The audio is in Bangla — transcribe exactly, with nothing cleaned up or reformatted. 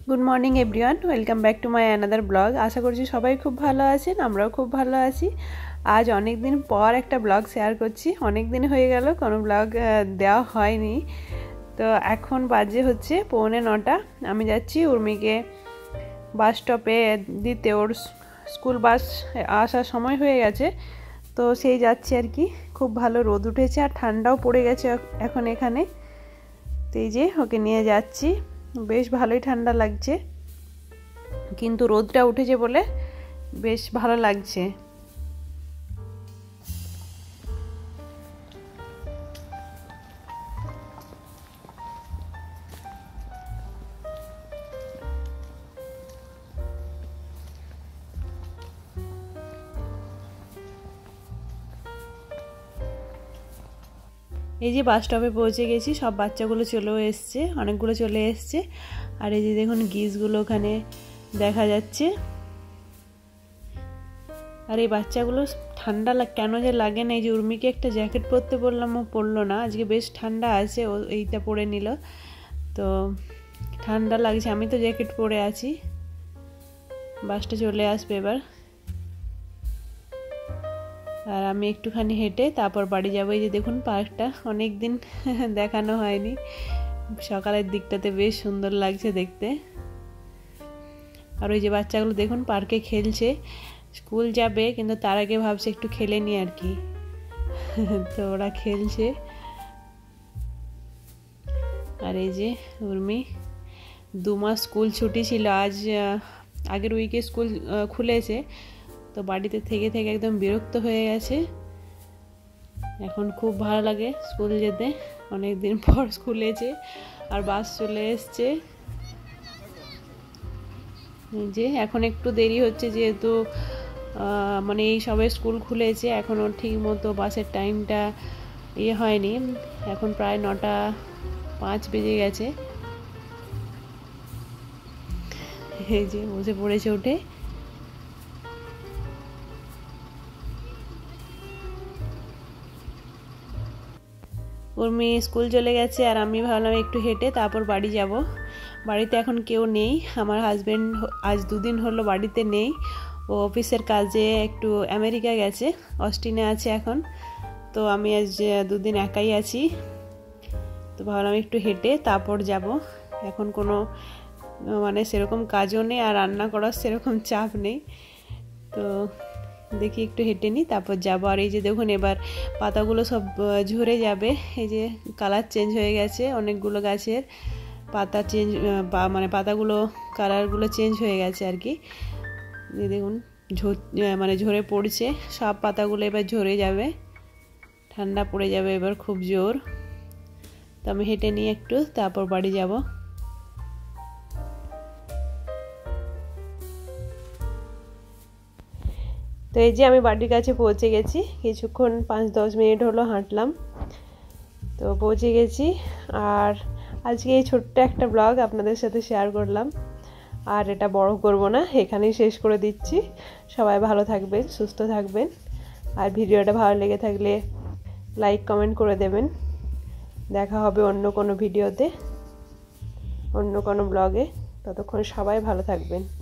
Good morning everyone, welcome back to my another blog. আশা করছি সবাই খুব ভালো আছেন, আমরাও খুব ভালো আছি। আজ অনেক দিন পর একটা ব্লগ শেয়ার করছি। অনেক দিন হয়ে গেল কোনো ব্লগ দেওয়া হয়নি। তো এখন বাজে হচ্ছে পৌনে নটা। আমি যাচ্ছি উর্মিকে বাস স্টপে দিতে, ওর স্কুল বাস আসার সময় হয়ে গেছে, তো সেই যাচ্ছি আর কি। খুব ভালো রোদ উঠেছে আর ঠান্ডাও পড়ে গেছে এখন এখানে। তো এই যে ওকে নিয়ে যাচ্ছি, বেশ ভালোই ঠান্ডা লাগছে, কিন্তু রোদটা উঠেছে বলে বেশ ভালো লাগছে। এই যে বাস স্টপে পৌঁছে গেছি, সব বাচ্চাগুলো চলেও এসছে, অনেকগুলো চলে এসছে। আর এই যে দেখুন গিজগুলো ওখানে দেখা যাচ্ছে। আর এই বাচ্চাগুলো ঠান্ডা কেন যে লাগে না, এই যে উর্মিকে একটা জ্যাকেট পরতে বললাম, ও পরলো না। আজকে বেশ ঠান্ডা আছে, ও এইটা পরে নিল, তো ঠান্ডা লাগছে। আমি তো জ্যাকেট পরে আছি। বাসটা চলে আসবে এবার, আর আমি একটুখানি হেঁটে তারপর বাড়ি যাবো। এই যে দেখুন পার্কটা অনেক দিন দেখানো হয়নি, সকালের দিকটাতে বেশ সুন্দর লাগছে দেখতে। আর ওই যে বাচ্চাগুলো দেখুন পার্কে খেলছে, স্কুল যাবে কিন্তু তার আগে ভাবছে একটু খেলে নি আর কি। তো ওরা খেলছে। আর এই যে উর্মি, দু মাস স্কুল ছুটি ছিল, আজ আগের উইকে স্কুল খুলেছে, তো বাড়িতে থেকে থেকে একদম বিরক্ত হয়ে গেছে। এখন খুব ভালো লাগে স্কুল যেতে, অনেক দিন পর স্কুলেছে আর বাস চলে এসছে। যে এখন একটু দেরি হচ্ছে, যেহেতু মানে এই সবে স্কুল খুলেছে, এখনও ঠিক মতো বাসের টাইমটা ইয়ে হয়নি। এখন প্রায় নটা পাঁচ বেজে গেছে। এই যে বসে পড়েছে উঠে। উর্মি স্কুল চলে গেছে আর আমি ভাবলাম একটু হেঁটে তারপর বাড়ি যাব। বাড়িতে এখন কেউ নেই, আমার হাজব্যান্ড আজ দুদিন হলো বাড়িতে নেই, ও অফিসের কাজে একটু আমেরিকা গেছে, অস্টিনে আছে এখন। তো আমি আজ দুদিন একাই আছি, তো ভাবলাম একটু হেঁটে তারপর যাব। এখন কোনো মানে সেরকম কাজও নেই আর রান্না করার সেরকম চাপ নেই, তো দেখি একটু হেঁটে নিই তারপর যাবো। আর এই যে দেখুন এবার পাতাগুলো সব ঝরে যাবে, এই যে কালার চেঞ্জ হয়ে গেছে, অনেকগুলো গাছের পাতা চেঞ্জ মানে পাতাগুলো কালারগুলো চেঞ্জ হয়ে গেছে আর কি। দেখুন মানে ঝরে পড়ছে, সব পাতাগুলো এবার ঝরে যাবে, ঠান্ডা পড়ে যাবে এবার খুব জোর। তো আমি হেঁটে নিয়ে একটু তারপর বাড়ি যাব। তো এই যে আমি বাড়ির কাছে পৌঁছে গেছি, কিছুক্ষণ পাঁচ দশ মিনিট হলো হাঁটলাম, তো পৌঁছে গেছি। আর আজকে এই ছোট্ট একটা ব্লগ আপনাদের সাথে শেয়ার করলাম, আর এটা বড় করব না, এখানেই শেষ করে দিচ্ছি। সবাই ভালো থাকবেন, সুস্থ থাকবেন, আর ভিডিওটা ভালো লেগে থাকলে লাইক কমেন্ট করে দেবেন। দেখা হবে অন্য কোনো ভিডিওতে, অন্য কোনো ব্লগে। ততক্ষণ সবাই ভালো থাকবেন।